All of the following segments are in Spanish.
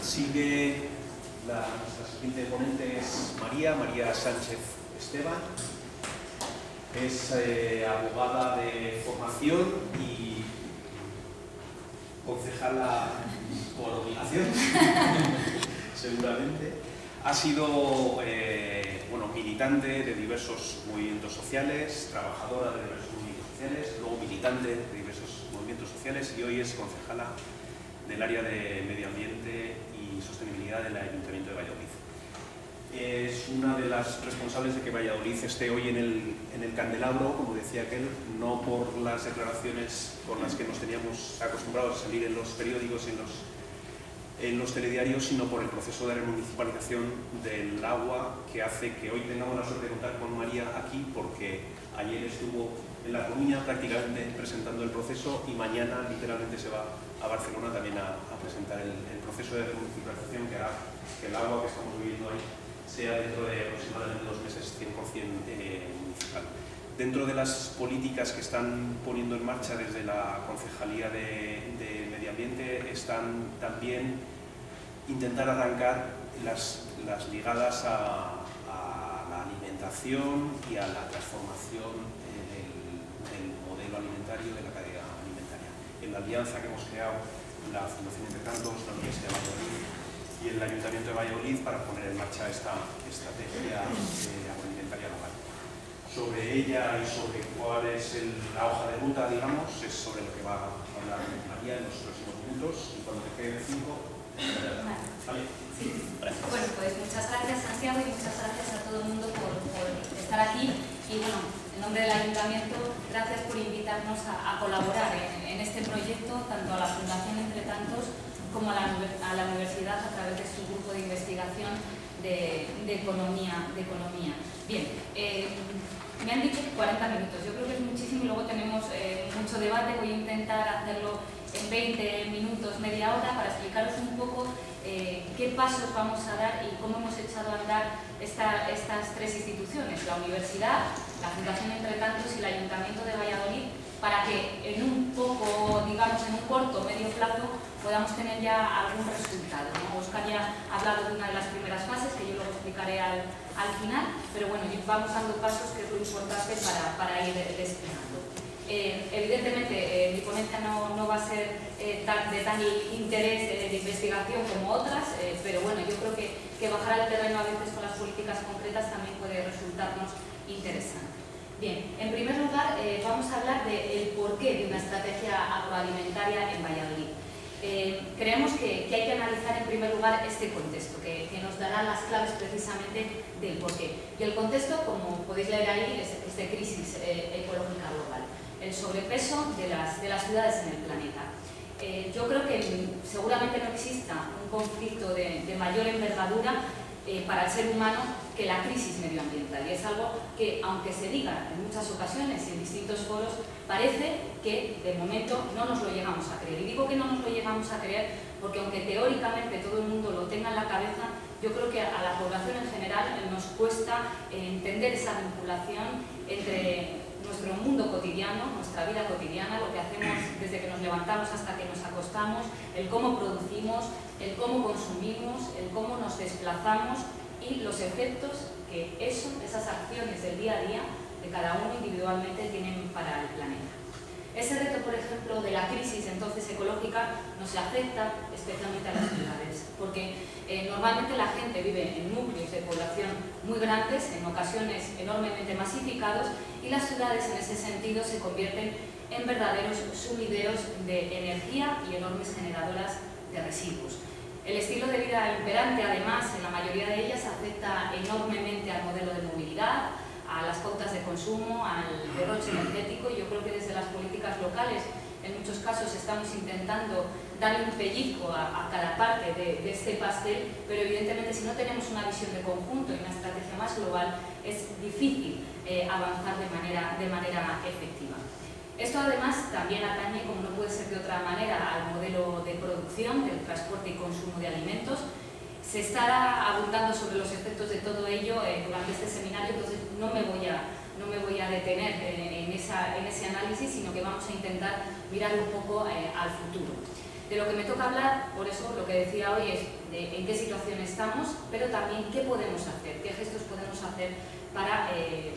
Sigue nuestra siguiente ponente es María Sánchez Esteban. Es abogada de formación y concejala por obligación, seguramente. Ha sido militante de diversos movimientos sociales, trabajadora de diversos movimientos sociales, luego militante de diversos movimientos sociales y hoy es concejala del área de medio ambiente y sostenibilidad del Ayuntamiento de Valladolid. Es una de las responsables de que Valladolid esté hoy en el candelabro, como decía aquel, no por las declaraciones con las que nos teníamos acostumbrados a salir en los periódicos y en los telediarios, sino por el proceso de remunicipalización del agua que hace que hoy tengamos la suerte de contar con María aquí, porque ayer estuvo en La Coruña prácticamente presentando el proceso y mañana literalmente se va a Barcelona también a presentar el proceso de remunicipalización que hará que el agua que estamos viviendo ahí sea dentro de aproximadamente 2 meses 100% municipal. Dentro de las políticas que están poniendo en marcha desde la Concejalía de Medio Ambiente están también intentar arrancar las ligadas a la alimentación y a la transformación del modelo alimentario de la cadena alimentaria. En la alianza que hemos creado la Fundación Entre Cantos, la Universidad de Valladolid y el Ayuntamiento de Valladolid para poner en marcha esta estrategia agroalimentaria local. Sobre ella y sobre cuál es la hoja de ruta, digamos, es sobre lo que va a hablar María en los próximos minutos y cuando te queden 5. ¿Vale? Sí. Bueno, pues muchas gracias, Santiago, y muchas gracias a todo el mundo por estar aquí. Y bueno, en nombre del Ayuntamiento, gracias por invitarnos a colaborar en este proyecto, tanto a la Fundación Entre Tantos como a la universidad a través de su grupo de investigación de economía. Bien, me han dicho 40 minutos, yo creo que es muchísimo y luego tenemos mucho debate. Voy a intentar hacerlo en 20 minutos, media hora, para explicaros un poco qué pasos vamos a dar y cómo hemos echado a andar estas tres instituciones, la universidad, la Fundación Entre Tantos y el Ayuntamiento de Valladolid, para que en un poco, digamos, en un corto o medio plazo podamos tener ya algún resultado, ¿no? Óscar ya ha hablado de una de las primeras fases, que yo luego explicaré al final, pero bueno, vamos dando pasos, que es lo importante para ir desplegando. Evidentemente, mi ponencia no va a ser de tan interés de investigación como otras, pero bueno, yo creo que bajar al terreno a veces con las políticas concretas también puede resultarnos interesante. Bien, en primer lugar vamos a hablar del porqué de una estrategia agroalimentaria en Valladolid. Creemos que hay que analizar en primer lugar este contexto, que nos dará las claves precisamente del porqué. Y el contexto, como podéis leer ahí, es de crisis ecológica global. El sobrepeso de las ciudades en el planeta. Yo creo que seguramente no exista un conflicto de mayor envergadura para el ser humano que la crisis medioambiental, y es algo que, aunque se diga en muchas ocasiones y en distintos foros, parece que de momento no nos lo llegamos a creer. Y digo que no nos lo llegamos a creer porque, aunque teóricamente todo el mundo lo tenga en la cabeza, yo creo que a la población en general nos cuesta entender esa vinculación entre nuestro mundo cotidiano, nuestra vida cotidiana, lo que hacemos desde que nos levantamos hasta que nos acostamos, el cómo producimos, el cómo consumimos, el cómo nos desplazamos y los efectos que esas acciones del día a día de cada uno individualmente tienen para el planeta. Ese reto, por ejemplo, de la crisis entonces ecológica nos afecta especialmente a las ciudades, porque normalmente la gente vive en núcleos de población muy grandes, en ocasiones enormemente masificados, y las ciudades en ese sentido se convierten en verdaderos sumideros de energía y enormes generadoras de residuos. El estilo de vida imperante, además, en la mayoría de ellas afecta enormemente al modelo de movilidad, a las pautas de consumo, al derroche energético. Yo creo que desde las políticas locales, en muchos casos, estamos intentando darle un pellizco a cada parte de este pastel, pero evidentemente si no tenemos una visión de conjunto y una estrategia más global, es difícil avanzar de manera efectiva. Esto además también atañe, como no puede ser de otra manera, al modelo de producción, del transporte y consumo de alimentos. Se está abundando sobre los efectos de todo ello durante este seminario, entonces no me voy a detener en ese análisis, sino que vamos a intentar mirar un poco al futuro. De lo que me toca hablar, por eso lo que decía hoy es de en qué situación estamos, pero también qué podemos hacer, qué gestos podemos hacer para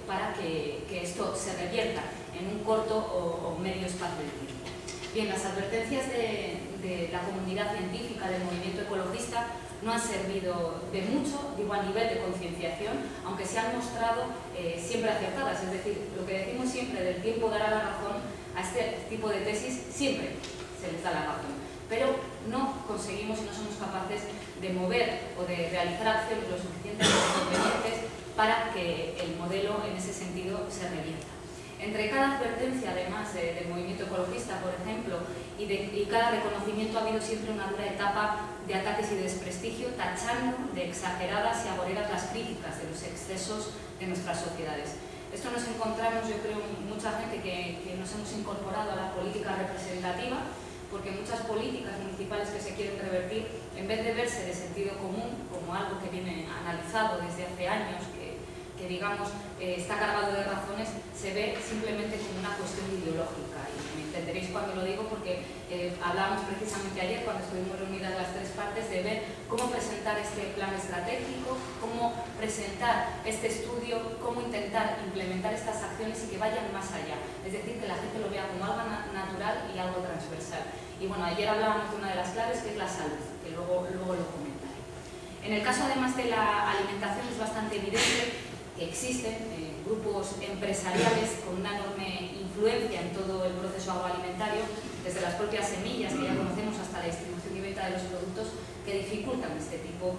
que esto se revierta en un corto o medio espacio de tiempo. Bien, las advertencias de la comunidad científica del movimiento ecologista no han servido de mucho, digo a nivel de concienciación, aunque se han mostrado siempre acertadas, es decir, lo que decimos siempre del tiempo dará la razón, a este tipo de tesis siempre se les da la razón. Pero no conseguimos y no somos capaces de mover o de realizar acciones lo suficientemente convenientes para que el modelo en ese sentido se revierta. Entre cada advertencia, además del movimiento ecologista, por ejemplo, y cada reconocimiento ha habido siempre una dura etapa de ataques y de desprestigio, tachando de exageradas y agoreras las críticas de los excesos de nuestras sociedades. Esto nos encontramos, yo creo, mucha gente que nos hemos incorporado a la política representativa, porque muchas políticas municipales que se quieren revertir, en vez de verse de sentido común, como algo que viene analizado desde hace años, que digamos está cargado de razones, se ve simplemente como una cuestión ideológica. Y me entenderéis cuando lo digo porque hablábamos precisamente ayer, cuando estuvimos reunidas las tres partes, de ver cómo presentar este plan estratégico, cómo presentar este estudio, cómo intentar implementar estas acciones y que vayan más allá. Es decir, que la gente lo vea como algo natural y algo transversal. Y bueno, ayer hablábamos de una de las claves, que es la salud, que luego lo comentaré. En el caso además de la alimentación es bastante evidente que existen grupos empresariales con una enorme influencia en todo el proceso agroalimentario, desde las propias semillas que ya conocemos hasta la distribución y venta de los productos, que dificultan este tipo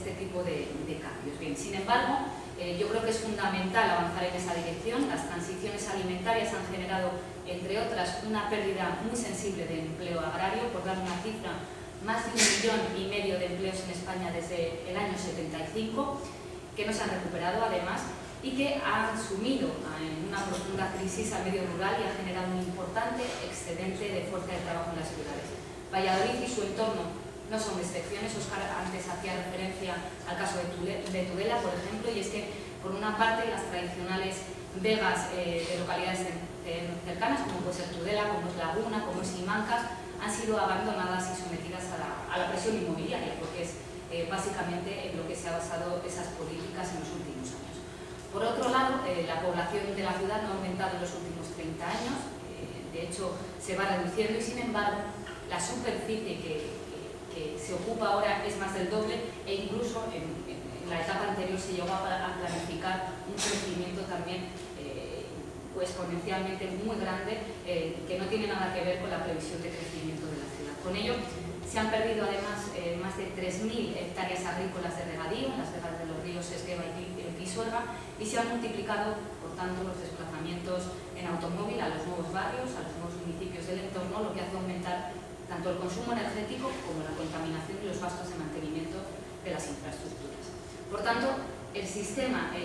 de cambios. Bien, sin embargo, yo creo que es fundamental avanzar en esa dirección. Las transiciones alimentarias han generado, entre otras, una pérdida muy sensible de empleo agrario. Por dar una cifra, más de 1,5 millones de empleos en España desde el año 75, que no se han recuperado además y que han sumido en una profunda crisis al medio rural y ha generado un importante excedente de fuerza de trabajo en las ciudades. Valladolid y su entorno no son excepciones. Óscar antes hacía referencia al caso de Tudela, por ejemplo, y es que por una parte las tradicionales vegas de localidades cercanas, como puede ser Tudela, como es Laguna, como es Simancas, han sido abandonadas y sometidas a la presión inmobiliaria, porque es básicamente en lo que se ha basado esas políticas en los últimos años. Por otro lado, la población de la ciudad no ha aumentado en los últimos 30 años, de hecho se va reduciendo y sin embargo la superficie que se ocupa ahora es más del doble e incluso en la etapa anterior se llegó a planificar un crecimiento también exponencialmente muy grande que no tiene nada que ver con la previsión de crecimiento de la ciudad. Con ello, se han perdido además más de 3.000 hectáreas agrícolas de regadío en las vegas de los ríos Esgueva y Pisuerga y se han multiplicado, por tanto, los desplazamientos en automóvil a los nuevos barrios, a los nuevos municipios del entorno, lo que hace aumentar tanto el consumo energético como la contaminación y los gastos de mantenimiento de las infraestructuras. Por tanto, el sistema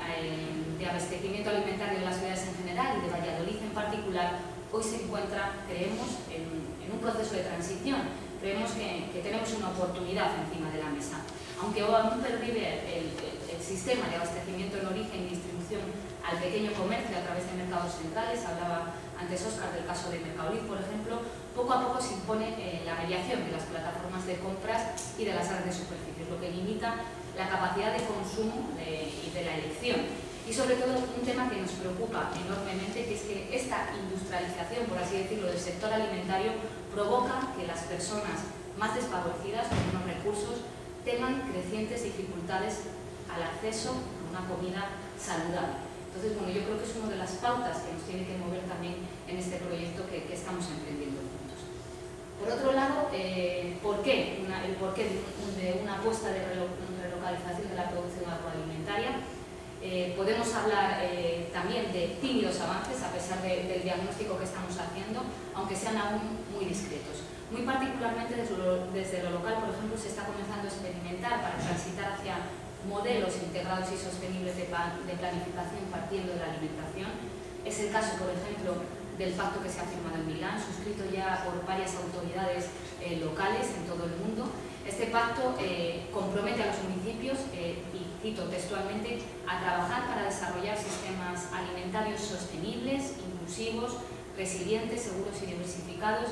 de abastecimiento alimentario de las ciudades en general y de Valladolid en particular hoy se encuentra, creemos, en un proceso de transición. Creemos que tenemos una oportunidad encima de la mesa. Aunque aún pervive el sistema de abastecimiento en origen y distribución al pequeño comercio a través de mercados centrales, hablaba antes Óscar del caso de Mercadolid, por ejemplo, poco a poco se impone la mediación de las plataformas de compras y de las grandes superficies, lo que limita la capacidad de consumo y de la elección. Y sobre todo un tema que nos preocupa enormemente, que es que esta industrialización, por así decirlo, del sector alimentario provoca que las personas más desfavorecidas, con menos recursos, tengan crecientes dificultades al acceso a una comida saludable. Entonces, bueno, yo creo que es una de las pautas que nos tiene que mover también en este proyecto que estamos emprendiendo juntos. Por otro lado, ¿por qué? El porqué de una apuesta de relocalización de la producción agroalimentaria. Podemos hablar también de tímidos avances a pesar del diagnóstico que estamos haciendo, aunque sean aún muy discretos. Muy particularmente desde lo local, por ejemplo, se está comenzando a experimentar para transitar hacia modelos integrados y sostenibles de planificación partiendo de la alimentación. Es el caso, por ejemplo, del pacto que se ha firmado en Milán, suscrito ya por varias autoridades locales en todo el mundo. Este pacto compromete a los municipios, y cito textualmente, a trabajar para desarrollar sistemas alimentarios sostenibles, inclusivos, resilientes, seguros y diversificados,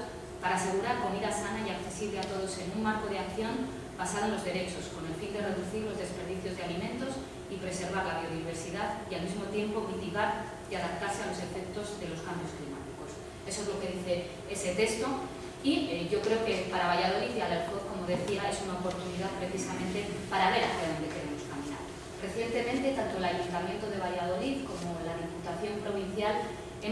para asegurar comida sana y accesible a todos en un marco de acción basado en los derechos, con el fin de reducir los desperdicios de alimentos y preservar la biodiversidad y al mismo tiempo mitigar y adaptarse a los efectos de los cambios climáticos. Eso es lo que dice ese texto y yo creo que para Valladolid y Alercoz, como decía, es una oportunidad precisamente para ver hacia dónde queremos caminar. Recientemente, tanto el Ayuntamiento de Valladolid como la Diputación Provincial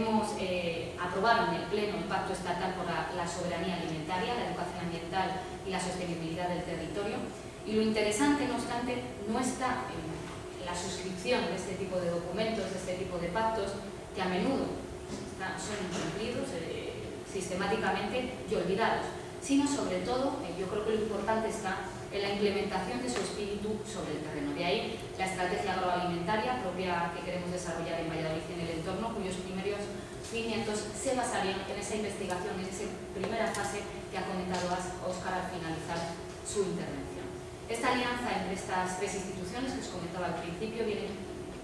aprobaron en el Pleno el Pacto Estatal por la Soberanía Alimentaria, la Educación Ambiental y la Sostenibilidad del Territorio. Y lo interesante, no obstante, no está en la suscripción de este tipo de documentos, de este tipo de pactos, que a menudo son incumplidos sistemáticamente y olvidados, sino sobre todo, yo creo que lo importante está en la implementación de su espíritu sobre el terreno. De ahí la estrategia agroalimentaria propia que queremos desarrollar en Valladolid y en el entorno, cuyos primeros cimientos se basarían en esa investigación, en esa primera fase que ha comentado Óscar al finalizar su intervención. Esta alianza entre estas tres instituciones que os comentaba al principio viene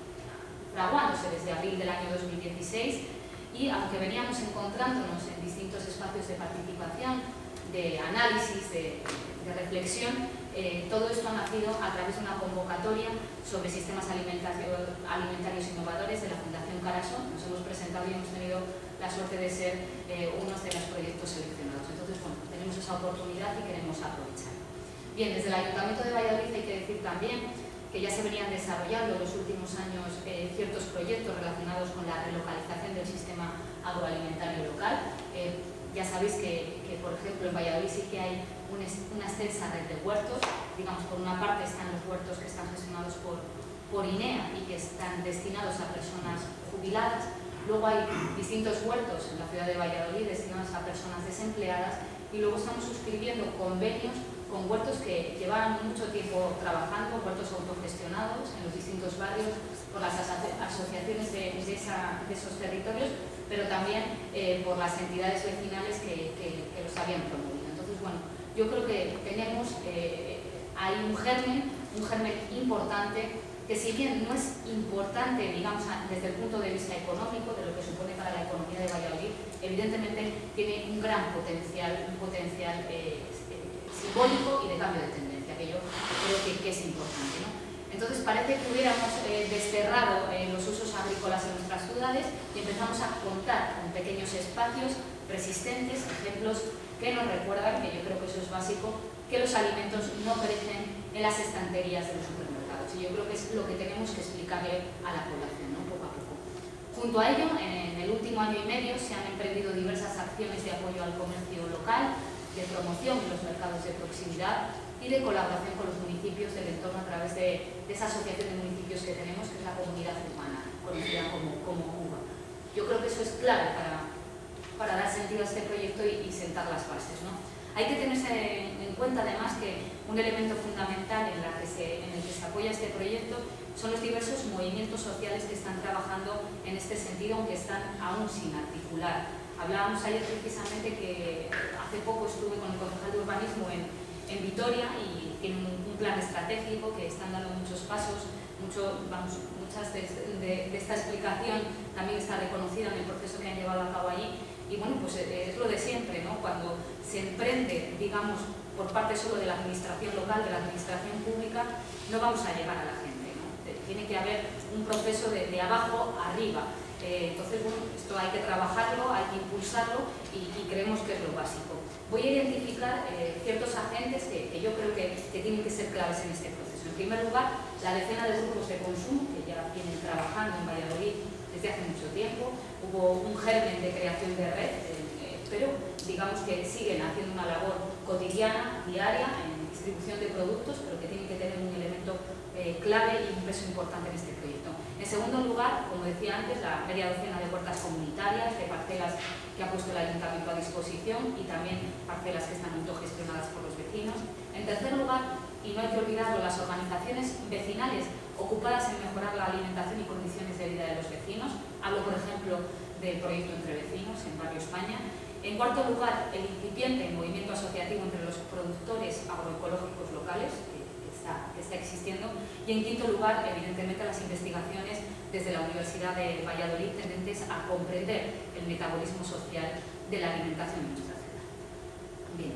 fraguándose desde abril del año 2016 y aunque veníamos encontrándonos en distintos espacios de participación, de análisis, de reflexión, todo esto ha nacido a través de una convocatoria sobre sistemas alimentarios innovadores de la Fundación Caraso. Nos hemos presentado y hemos tenido la suerte de ser unos de los proyectos seleccionados. Entonces, bueno, tenemos esa oportunidad y queremos aprovechar. Bien, desde el Ayuntamiento de Valladolid hay que decir también que ya se venían desarrollando en los últimos años ciertos proyectos relacionados con la relocalización del sistema agroalimentario local. Ya sabéis que, por ejemplo, en Valladolid sí que hay una extensa red de huertos. Digamos, por una parte están los huertos que están gestionados por INEA y que están destinados a personas jubiladas. Luego hay distintos huertos en la ciudad de Valladolid destinados a personas desempleadas y luego estamos suscribiendo convenios con huertos que llevan mucho tiempo trabajando, huertos autogestionados en los distintos barrios por las asociaciones de esos territorios, pero también por las entidades vecinales que los habían promovido. Entonces, bueno, yo creo que tenemos ahí un germen importante que, si bien no es importante, digamos, desde el punto de vista económico, de lo que supone para la economía de Valladolid, evidentemente tiene un gran potencial, simbólico y de cambio de tendencia, que yo creo que es importante, ¿no? Entonces parece que hubiéramos desterrado los usos agrícolas en nuestras ciudades y empezamos a contar con pequeños espacios persistentes, ejemplos que nos recuerdan, que yo creo que eso es básico, que los alimentos no crecen en las estanterías de los supermercados. Y yo creo que es lo que tenemos que explicarle a la población, ¿no? Poco a poco. Junto a ello, en el último año y medio se han emprendido diversas acciones de apoyo al comercio local, de promoción en los mercados de proximidad y de colaboración con los municipios del entorno a través de esa asociación de municipios que tenemos, que es la Comunidad Humana, conocida como UBA. Yo creo que eso es clave para dar sentido a este proyecto y sentar las bases, ¿no? Hay que tenerse en cuenta además que un elemento fundamental en el que se apoya este proyecto son los diversos movimientos sociales que están trabajando en este sentido, aunque están aún sin articular. Hablábamos ayer precisamente que hace poco estuve con el concejal de urbanismo en Vitoria y tienen un plan estratégico que están dando muchos pasos, muchas de esta explicación también está reconocida en el proceso que han llevado a cabo allí. Y bueno, pues es lo de siempre, ¿no? Cuando se emprende, digamos, por parte solo de la administración local, de la administración pública, no vamos a llegar a la gente, ¿no? Tiene que haber un proceso de abajo arriba. Entonces, bueno, esto hay que trabajarlo, hay que impulsarlo y creemos que es lo básico. Voy a identificar ciertos agentes que yo creo que tienen que ser claves en este proceso. En primer lugar, la decena de grupos de consumo que ya vienen trabajando en Valladolid desde hace mucho tiempo. Hubo un germen de creación de red, pero digamos que siguen haciendo una labor cotidiana, diaria, en distribución de productos, pero que tienen que tener un elemento clave y un peso importante en este proyecto. En segundo lugar, como decía antes, la media docena de huertas comunitarias, de parcelas que ha puesto el Ayuntamiento a disposición y también parcelas que están autogestionadas por los vecinos. En tercer lugar, y no hay que olvidarlo, las organizaciones vecinales ocupadas en mejorar la alimentación y condiciones de vida de los vecinos. Hablo, por ejemplo, del proyecto Entre Vecinos en Barrio España. En cuarto lugar, el incipiente movimiento asociativo entre los productores agroecológicos locales, que está existiendo. Y en quinto lugar, evidentemente, las investigaciones desde la Universidad de Valladolid tendentes a comprender el metabolismo social de la alimentación en nuestra ciudad. Bien.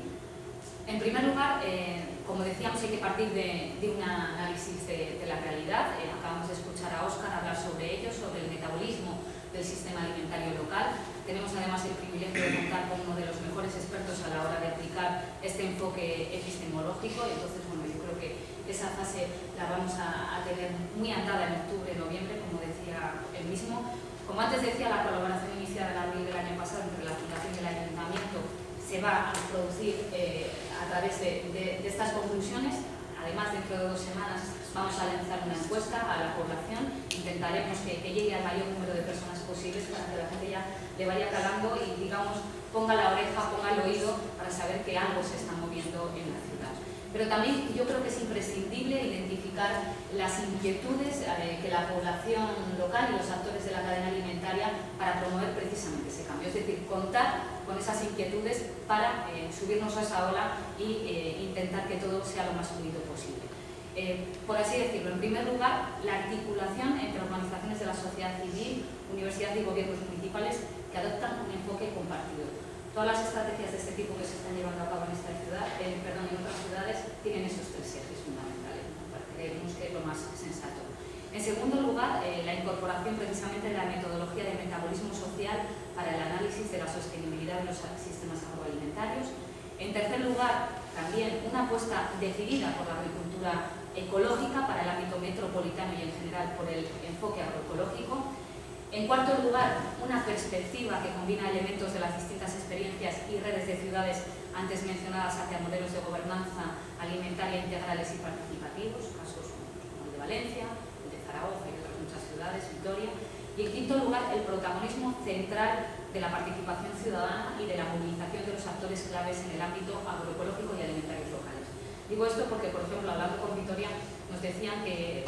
En primer lugar, como decíamos, hay que partir de un análisis de la realidad. Acabamos de escuchar a Óscar hablar sobre ello, sobre el metabolismo del sistema alimentario local. Tenemos además el privilegio de contar con uno de los mejores expertos a la hora de aplicar este enfoque epistemológico. Entonces, bueno, yo creo que esa fase la vamos a tener muy andada en octubre, noviembre, como decía él mismo. Como antes decía, la colaboración iniciada en abril del año pasado entre la Fundación y el Ayuntamiento se va a producir a través de estas conclusiones. Además, dentro de 2 semanas vamos a lanzar una encuesta a la población. Intentaremos que llegue al mayor número de personas posibles para que la gente ya le vaya calando y, digamos, ponga la oreja, ponga el oído para saber que algo se está moviendo en la ciudad. Pero también yo creo que es imprescindible identificar las inquietudes que la población local y los actores de la cadena alimentaria para promover precisamente ese cambio. Es decir, contar con esas inquietudes para subirnos a esa ola e intentar que todo sea lo más fluido posible. Por así decirlo, en primer lugar, la articulación entre organizaciones de la sociedad civil, universidades y gobiernos municipales que adoptan un enfoque compartido. Todas las estrategias de este tipo que se están llevando a cabo en esta ciudad, en otras ciudades, tienen esos 3 ejes fundamentales, ¿no? Creemos que es lo más sensato. En segundo lugar, la incorporación precisamente de la metodología de metabolismo social para el análisis de la sostenibilidad de los sistemas agroalimentarios. En tercer lugar, también una apuesta decidida por la agricultura ecológica para el ámbito metropolitano y en general por el enfoque agroecológico. En cuarto lugar, una perspectiva que combina elementos de las distintas experiencias y redes de ciudades antes mencionadas hacia modelos de gobernanza alimentaria integrales y participativos, casos como el de Valencia, el de Zaragoza y otras muchas ciudades, Vitoria. Y en quinto lugar, el protagonismo central de la participación ciudadana y de la movilización de los actores claves en el ámbito agroecológico y alimentarios locales. Digo esto porque, por ejemplo, hablando con Vitoria, nos decían que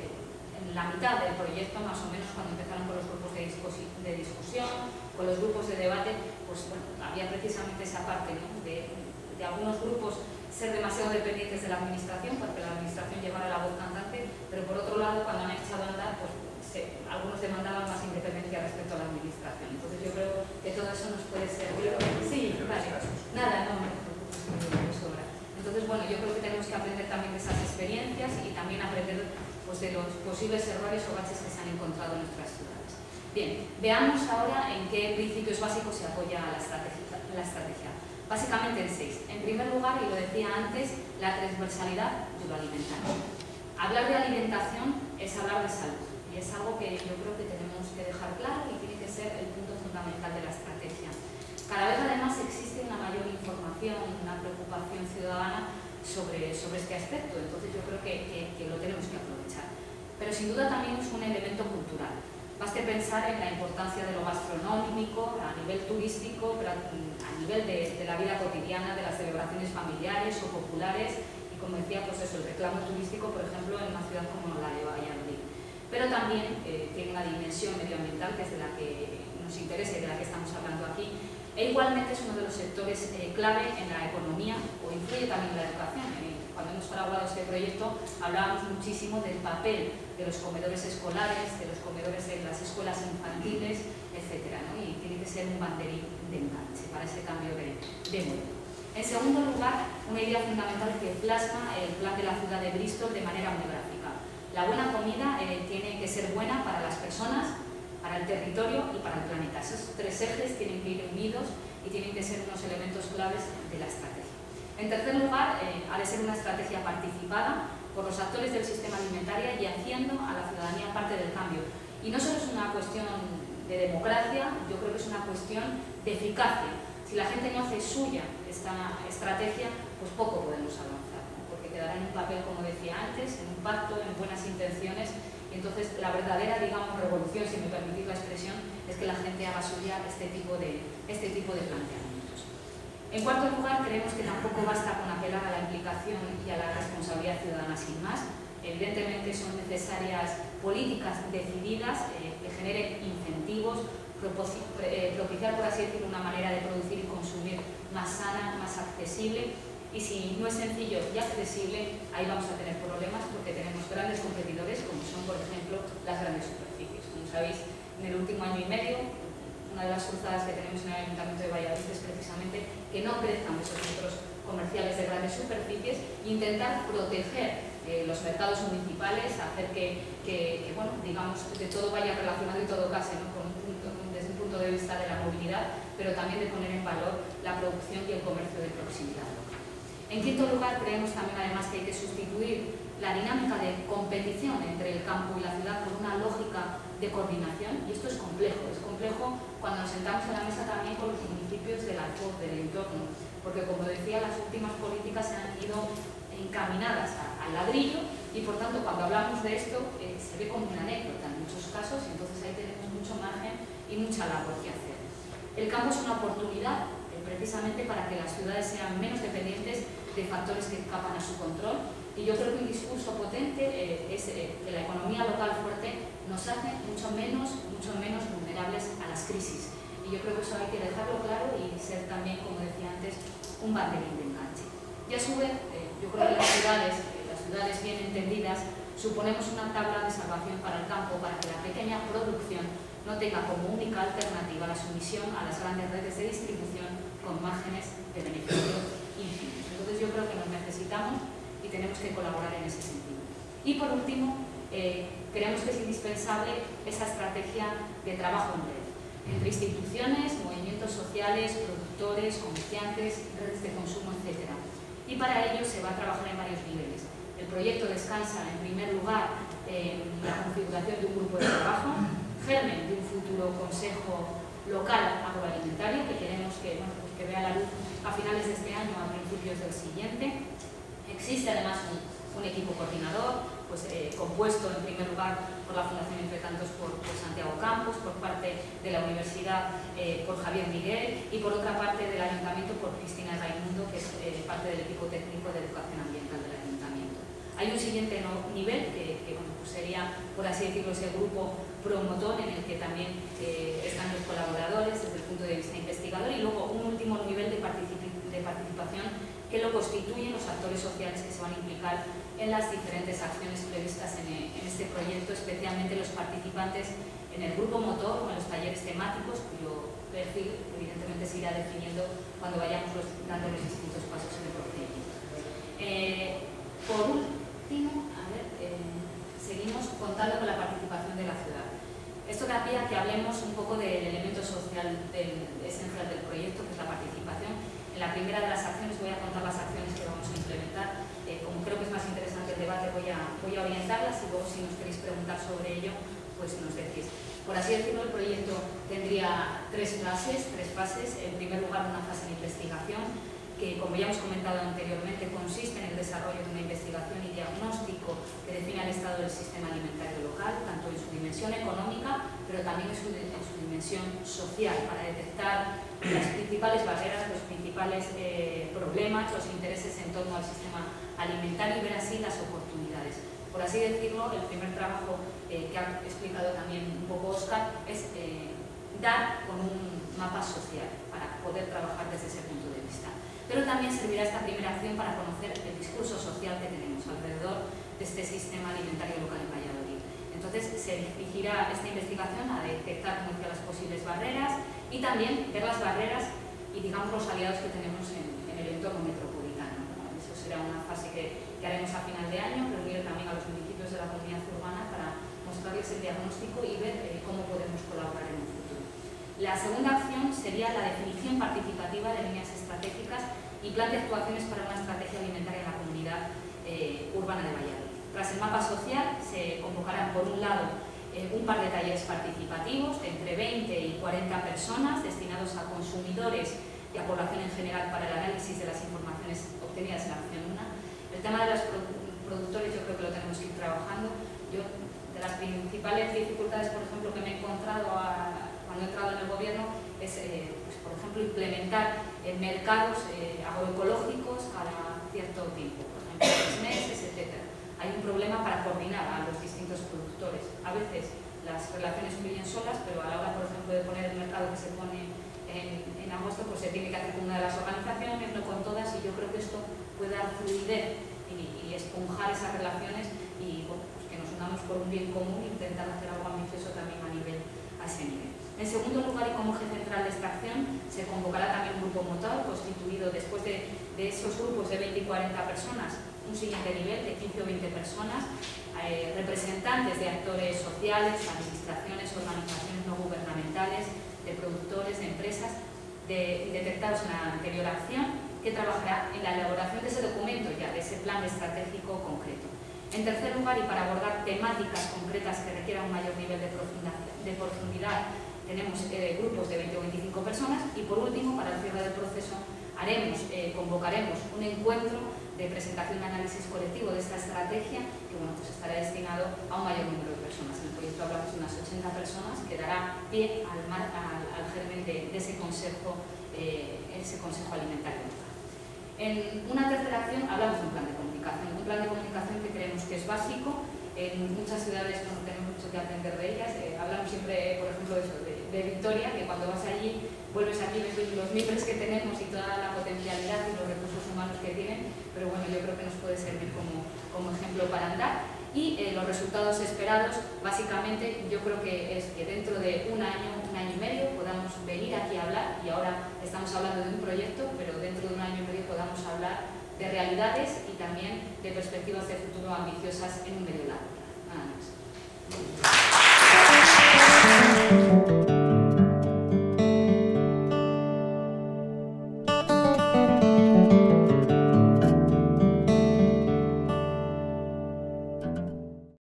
en la mitad del proyecto, más o menos, cuando empezaron con los grupos de discusión, con los grupos de debate, pues bueno, había precisamente esa parte, ¿no? de algunos grupos ser demasiado dependientes de la administración, porque la administración llevara la voz cantante, pero por otro lado, cuando han echado a andar, pues algunos demandaban más independencia respecto a la administración. Entonces yo creo que todo eso nos puede servir. Sí, vale. Nada, no me preocupes, me sobra. Entonces, bueno, yo creo que tenemos que aprender también de esas experiencias y también aprender pues, de los posibles errores o baches que se han encontrado en nuestras ciudades. Bien, veamos ahora en qué principios básicos se apoya la estrategia. Básicamente en 6. En primer lugar, y lo decía antes, la transversalidad de lo alimentario. Hablar de alimentación es hablar de salud y es algo que yo creo que tenemos que dejar claro y tiene que ser el punto fundamental de la estrategia. Cada vez además existe una mayor información, una preocupación ciudadana sobre este aspecto, entonces yo creo que lo tenemos que aprovechar. Pero sin duda también es un elemento cultural. Baste pensar en la importancia de lo gastronómico a nivel turístico, pero a nivel de la vida cotidiana, de las celebraciones familiares o populares y, como decía, pues eso, el reclamo turístico, por ejemplo, en una ciudad como la de Valladolid. Pero también tiene una dimensión medioambiental que es de la que nos interesa y de la que estamos hablando aquí. E igualmente es uno de los sectores clave en la economía o influye también en la educación. Cuando hemos elaborado este proyecto hablábamos muchísimo del papel de los comedores escolares, de los comedores en las escuelas infantiles, etc., ¿no? Y tiene que ser un banderín de enganche para ese cambio de modelo. En segundo lugar, una idea fundamental que plasma el plan de la ciudad de Bristol de manera muy gráfica. La buena comida tiene que ser buena para las personas, para el territorio y para el planeta. Esos 3 ejes tienen que ir unidos y tienen que ser unos elementos claves de la estrategia. En tercer lugar, ha de ser una estrategia participada por los actores del sistema alimentario y haciendo a la ciudadanía parte del cambio. Y no solo es una cuestión de democracia, yo creo que es una cuestión de eficacia. Si la gente no hace suya esta estrategia, pues poco podemos avanzar, ¿no? Porque quedará en un papel, como decía antes, en un pacto, en buenas intenciones. Y entonces la verdadera, digamos, revolución, si me permitís la expresión, es que la gente haga suya este tipo de planteamientos. En cuarto lugar, creemos que tampoco basta con apelar a la implicación y a la responsabilidad ciudadana sin más. Evidentemente son necesarias políticas decididas que generen incentivos, propiciar, por así decirlo, una manera de producir y consumir más sana, más accesible. Y si no es sencillo y accesible, ahí vamos a tener problemas porque tenemos grandes competidores como son, por ejemplo, las grandes superficies. Como sabéis, en el último año y medio, una de las cruzadas que tenemos en el Ayuntamiento de Valladolid es precisamente que no crezcan esos centros comerciales de grandes superficies e intentar proteger los mercados municipales, hacer que bueno, digamos, que todo vaya relacionado y todo case, ¿no? Desde un punto de vista de la movilidad, pero también de poner en valor la producción y el comercio de proximidad. En quinto lugar, creemos también además que hay que sustituir la dinámica de competición entre el campo y la ciudad por una lógica de coordinación, y esto es complejo cuando nos sentamos a la mesa también con los municipios del alfoz, del entorno, porque como decía, las últimas políticas se han ido encaminadas al ladrillo y por tanto cuando hablamos de esto se ve como una anécdota en muchos casos, y entonces ahí tenemos mucho margen y mucha labor que hacer. El campo es una oportunidad precisamente para que las ciudades sean menos dependientes de factores que escapan a su control, y yo creo que un discurso potente es que la economía local fuerte nos hace mucho menos vulnerables a las crisis, y yo creo que eso hay que dejarlo claro y ser también, como decía antes, un banderín de enganche. Y a su vez, yo creo que las ciudades bien entendidas suponemos una tabla de salvación para el campo, para que la pequeña producción no tenga como única alternativa la sumisión a las grandes redes de distribución con márgenes de beneficio ínfimos. Entonces yo creo que nos necesitamos y tenemos que colaborar en ese sentido. Y por último, creemos que es indispensable esa estrategia de trabajo en red, entre instituciones, movimientos sociales, productores, comerciantes, redes de consumo, etc. Y para ello se va a trabajar en varios niveles. El proyecto descansa, en primer lugar, en la configuración de un grupo de trabajo, germen de un futuro consejo local agroalimentario que queremos que vea la luz a finales de este año, a principios del siguiente. Existe además un equipo coordinador, compuesto en primer lugar por la Fundación Entretantos por Santiago Campos, por parte de la Universidad por Javier Miguel y por otra parte del Ayuntamiento por Cristina Raimundo, que es parte del equipo técnico de educación ambiental del Ayuntamiento. Hay un siguiente nivel que sería, por así decirlo, ese grupo promotor en el que también están los colaboradores desde el punto de vista investigador, y luego un último nivel de participación que lo constituyen los actores sociales que se van a implicar en las diferentes acciones previstas en este proyecto, especialmente los participantes en el grupo motor o en los talleres temáticos, cuyo perfil evidentemente se irá definiendo cuando vayamos dando los distintos pasos en el procedimiento. Por último, seguimos contando con la participación de la ciudad. Esto da pie a que hablemos un poco del elemento social esencial del proyecto, que es la participación. En la primera de las acciones voy a contar las acciones que vamos a implementar. Como creo que es más interesante el debate, voy a orientarlas, y luego si nos queréis preguntar sobre ello, pues nos decís. Por así decirlo, el proyecto tendría tres fases. En primer lugar, una fase de investigación, que, como ya hemos comentado anteriormente, consiste en el desarrollo de una investigación y diagnóstico que defina el estado del sistema alimentario local, tanto en su dimensión económica, pero también en su dimensión social, para detectar las principales barreras, los principales problemas, los intereses en torno al sistema alimentario y ver así las oportunidades. Por así decirlo, el primer trabajo que ha explicado también un poco Óscar es dar con un mapa social para poder trabajar desde ese punto de vista. Pero también servirá esta primera acción para conocer el discurso social que tenemos alrededor de este sistema alimentario local en Valladolid. Entonces se dirigirá esta investigación a detectar, como decía, las posibles barreras y también ver las barreras y, digamos, los aliados que tenemos en el entorno metropolitano. Eso será una fase que haremos a final de año, reunir también a los municipios de la comunidad urbana para mostrarles el diagnóstico y ver cómo podemos colaborar en un futuro. La segunda acción sería la definición participativa de líneas estratégicas y plan de actuaciones para una estrategia alimentaria en la comunidad urbana de Valladolid. Tras el mapa social se convocarán, por un lado, un par de talleres participativos de entre 20 y 40 personas destinados a consumidores y a población en general para el análisis de las informaciones obtenidas en la acción 1. El tema de los productores yo creo que lo tenemos que ir trabajando. Yo, de las principales dificultades, por ejemplo, que me he encontrado cuando he entrado en el gobierno es, por ejemplo, implementar mercados agroecológicos cada cierto tiempo, por ejemplo, 6 meses, etc. Hay un problema para coordinar a los distintos productores. A veces las relaciones fluyen solas, pero a la hora, por ejemplo, de poner el mercado que se pone en agosto, pues se tiene que hacer con una de las organizaciones, no con todas, y yo creo que esto puede dar fluidez y esponjar esas relaciones y, bueno, pues que nos unamos por un bien común e intentar hacer algo ambicioso también a ese nivel. En segundo lugar, y como eje central de esta acción, se convocará también un grupo motor constituido después de esos grupos de 20 y 40 personas, un siguiente nivel de 15 o 20 personas, representantes de actores sociales, administraciones, organizaciones no gubernamentales, de productores, de empresas, detectados en la anterior acción, que trabajará en la elaboración de ese documento ya, de ese plan estratégico concreto. En tercer lugar, y para abordar temáticas concretas que requieran un mayor nivel de profundidad, tenemos grupos de 20 o 25 personas y, por último, para el cierre del proceso, convocaremos un encuentro de presentación y análisis colectivo de esta estrategia que pues estará destinado a un mayor número de personas. En el proyecto hablamos de unas 80 personas que dará pie al germen de ese consejo alimentario. En una tercera acción hablamos de un plan de comunicación que creemos que es básico. En muchas ciudades no tenemos mucho que aprender de ellas. Hablamos siempre, por ejemplo, de Vitoria, que cuando vas allí, vuelves aquí, ves los mimbres que tenemos y toda la potencialidad y los recursos humanos que tienen, pero bueno, yo creo que nos puede servir como ejemplo para andar. Y los resultados esperados, básicamente, yo creo que es que dentro de un año y medio, podamos venir aquí a hablar, y ahora estamos hablando de un proyecto, pero dentro de un año y medio podamos hablar de realidades y también de perspectivas de futuro ambiciosas en un medio largo. Nada más.